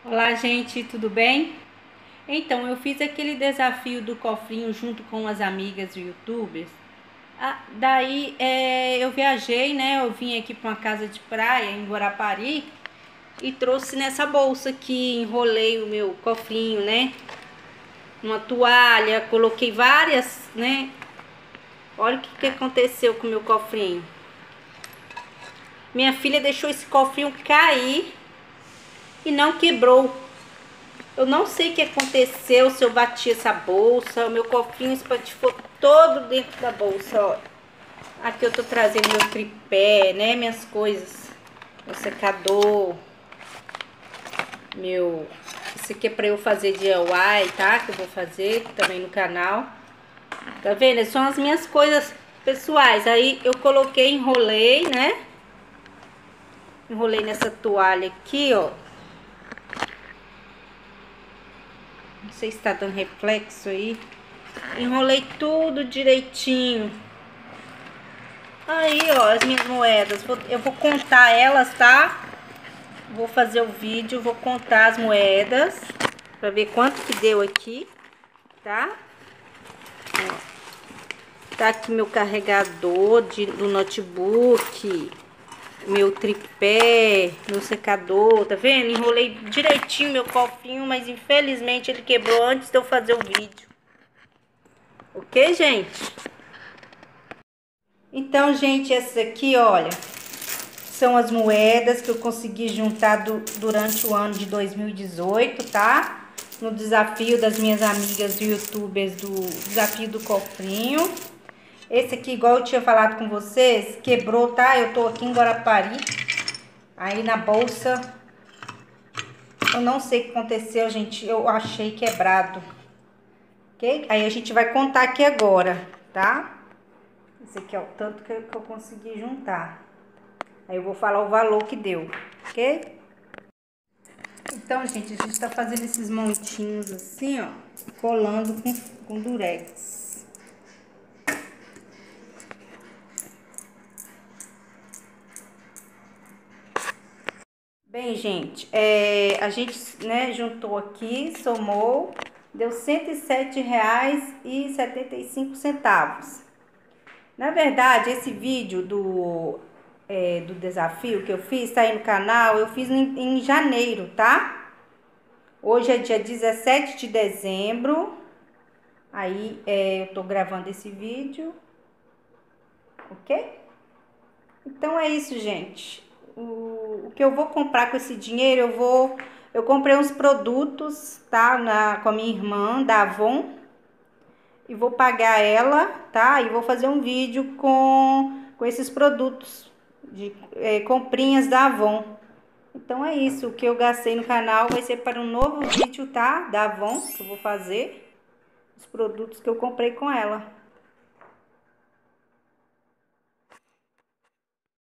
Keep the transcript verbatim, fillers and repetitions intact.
Olá, gente, tudo bem? Então, eu fiz aquele desafio do cofrinho junto com as amigas youtubers. Ah, daí é, eu viajei, né? Eu vim aqui para uma casa de praia em Guarapari e trouxe nessa bolsa aqui, enrolei o meu cofrinho, né? Uma toalha, coloquei várias, né? Olha o que, que aconteceu com o meu cofrinho. Minha filha deixou esse cofrinho cair e não quebrou. Eu não sei o que aconteceu, se eu bati essa bolsa, o meu cofrinho espatifou todo dentro da bolsa, ó. Aqui eu tô trazendo meu tripé, né, minhas coisas. Meu secador, meu... Isso aqui é pra eu fazer D I Y, tá? Que eu vou fazer também no canal. Tá vendo? São as minhas coisas pessoais. Aí eu coloquei, enrolei, né? Enrolei nessa toalha aqui, ó. Não sei se tá dando reflexo aí. Enrolei tudo direitinho. Aí, ó, as minhas moedas. Eu vou contar elas, tá? Vou fazer o vídeo, vou contar as moedas pra ver quanto que deu aqui, tá? Ó, tá aqui meu carregador de, do notebook, meu tripé, meu secador, tá vendo? Enrolei direitinho meu cofrinho, mas infelizmente ele quebrou antes de eu fazer o vídeo. Ok, gente? Então, gente, essas aqui, olha, são as moedas que eu consegui juntar do, durante o ano de dois mil e dezoito, tá? No desafio das minhas amigas youtubers do desafio do cofrinho. Esse aqui, igual eu tinha falado com vocês, quebrou, tá? Eu tô aqui em Guarapari. Aí na bolsa, eu não sei o que aconteceu, gente. Eu achei quebrado. Ok? Aí a gente vai contar aqui agora, tá? Esse aqui é o tanto que eu, que eu consegui juntar. Aí eu vou falar o valor que deu, ok? Então, gente, a gente tá fazendo esses montinhos assim, ó, colando com, com durex. Bem, gente, é, a gente, né, juntou aqui, somou, deu cento e sete reais e setenta e cinco centavos. Na verdade, esse vídeo do, é, do desafio que eu fiz, tá aí no canal, eu fiz em, em janeiro, tá? Hoje é dia dezessete de dezembro, aí é, eu tô gravando esse vídeo, ok? Então é isso, gente. O, o que eu vou comprar com esse dinheiro, eu vou... Eu comprei uns produtos, tá? Na, com a minha irmã, da Avon. E vou pagar ela, tá? E vou fazer um vídeo com, com esses produtos de é, comprinhas da Avon. Então é isso, o que eu gastei no canal vai ser para um novo vídeo, tá? Da Avon, que eu vou fazer. Os produtos que eu comprei com ela.